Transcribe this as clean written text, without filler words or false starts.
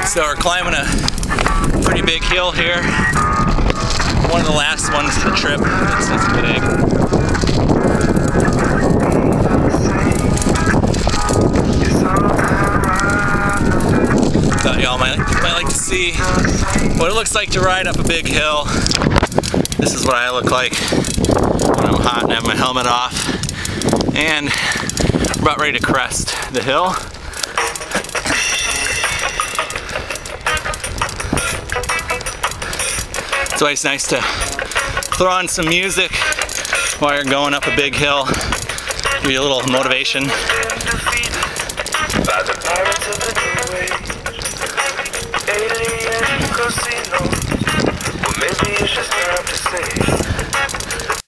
So we're climbing a pretty big hill here. One of the last ones of the trip. It's big. Thought y'all might like to see what it looks like to ride up a big hill. This is what I look like when I'm hot and have my helmet off. And we're about ready to crest the hill. It's always nice to throw on some music while you're going up a big hill. Give you a little motivation. By the pirates of the new age, alien casinos.